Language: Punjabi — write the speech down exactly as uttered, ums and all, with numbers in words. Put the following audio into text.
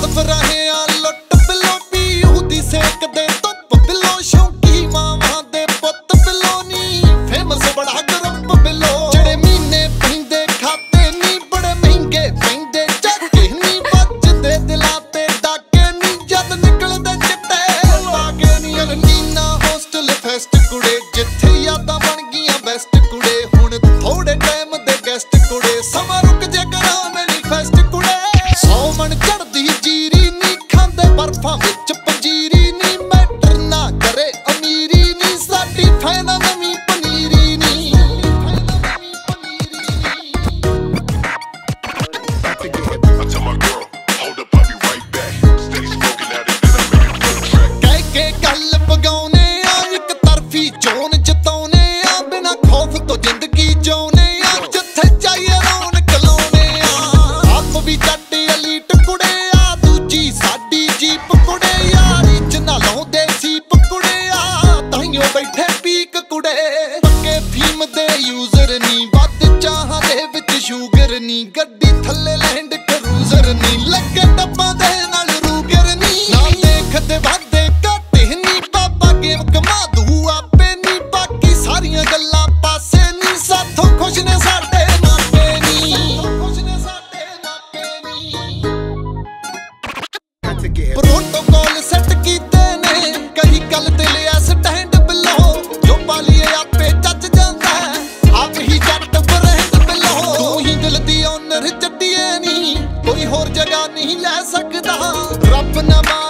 ਕਦਫ ਰਹੇ ਆ ਲੁੱਟ ਬਿਲੋ ਪੀਊ ਦੀ ਸੇਕ ਦੇ ਧੁੱਪ ਬਿਲੋ ਸ਼ੌਂਕੀ ਮਾਵਾਂ ਦੇ ਪੁੱਤ ਬਿਲੋ ਨੀ ਫੇਮਸ ਬੜਾ ਗਰੁੱਪ ਬਿਲੋ ਜਿਹੜੇ ਮਹੀਨੇ ਪੈਂਦੇ ਖਾਤੇ ਨੀ ਬੜੇ ਮਹਿੰਗੇ ਪੈਂਦੇ ਚੱਕੇ ਨੀ ਵੱਜਦੇ ਦਿਲਾਂ ਤੇ ਡਾਕੇ ਨੀ ਜਦ ਨਿਕਲਦੇ ਚਿੱਟੇ ਲਾਗੇ ਨੀ ਅਲਨੀਨਾ ਹੋਸਟਲ ਫੈਸਟ ਕੁੜੇ ਜਿੱਥੇ ਯਾਦਾਂ ਬਣ ਗਈਆਂ ਬੈਸਟ ਕੁੜੇ ਹੁਣ ਥੋੜੇ ਟਾਈਮ ਦੇ ਗੈਸਟ ਕੁੜੇ ਸਮਾਂ ਰੁਕ ਜੇ ਕਰਾਂ ਮੈਨੀਫੈਸਟ ਕੁੜੇ ਸੌ ਮਣ ਚੜਦੀ ਜੀਰੀ ਨੀ ਖਾਂਦੇ ਬਰਫਾਂ ਵਿੱਚ ਪੰਜੀਰੀ ਨੀ ਮੈਟਰ ਨਾ ਕਰੇ ਅਮੀਰੀ ਨੀ ਸਾਡੀ ਫਾਇਦਾ ਨਵੀਂ ਪਨੀਰੀ ਨੀ ਕਹਿ ਕੇ ਗੱਲ ਪਗਾਉਣੇ ਆ ਇੱਕ ਤਰਫੀ ਚੋਣ ਜਿਤਾਉਣੇ ਆ ਬਿਨਾ ਖੌਫ ਤੋਂ ਜ਼ਿੰਦਗੀ ਜਿਉਣੇ ਆ ਜਿੱਥੇ ਚਾਹੀਏ ਰੌਣਕ ਲਾਉਣੇ ਆ ਆਪ ਵੀ ਜੱਟ ਅਲੀਟ ਕੁੜੇ ਆ ਦੂਜੀ ਸਾਡੀ ਜੀਪ ਕੁੜੇ ਯਾਰੀ ਚ ਨਾ ਲਾਉਂਦੇ ਸੀਪ ਕੁੜੇ ਆ ਤਾਈਓ ਬੈਠੇ ਪੀਕ ਕੁੜੇ ਪੱਕੇ ਫੀਮ ਦੇ ਯੂਜ਼ਰ ਨੀ ਵੱਧ ਚਾਹਾਂ ਦੇ ਵਿੱਚ ਸ਼ੂਗਰ ਨੀ ਗੱਡੀ ਥੱਲੇ ਲੈਂਡ ਕਰੂਜ਼ਰ ਨੀ ਲੱਗੇ ਡੱਬਾਂ ਦੇ ਨਾਲ ਰੂਗਰ ਨੀ ਨਾ ਦੇਖਦੇ ਵਾਦੇ ਘਾਟੇ ਨੀ ਬਾਬਾ ਗੇਮ ਕਮਾ ਦੂ ਆਪੇ ਨੀ ਬਾਕੀ ਸਾਰੀਆਂ ਗੱਲਾਂ ਪਾਸੇ ਨੀ ਸਾਥੋਂ ਖੁਸ਼ ਨੇ ਸਾਡੇ ਮਾਪੇ ਨੀ ਖੁਸ਼ ਨੇ ਸਾਡੇ ਮਾਪੇ ਨੀ ਪ੍ਰੋਟੋਕਾਲ ਸੈੱਟ ਕੀਤੇ ਨੇ ਕਹੀ ਗੱਲ ਤੇ ਲਿਆ ਸਟੈਂਡ ਬਿਲੋ ਜੋ ਪਾਲੀਏ ਆਪੇ ਚੱਜ ਜਾਂਦਾ ਆਪ ਹੀ ਜੱਟ ਬਰਹਿੰਦ ਬਿਲੋ ਤੂੰ ਹੀ ਦਿਲ ਦੀ ਓਨਰ ਚੱਡੀਏ ਨੀ ਕੋਈ ਹੋਰ ਜਗ੍ਹਾ ਨਹੀਂ ਲੈ ਸਕਦਾ ਰੱਬ ਨਾ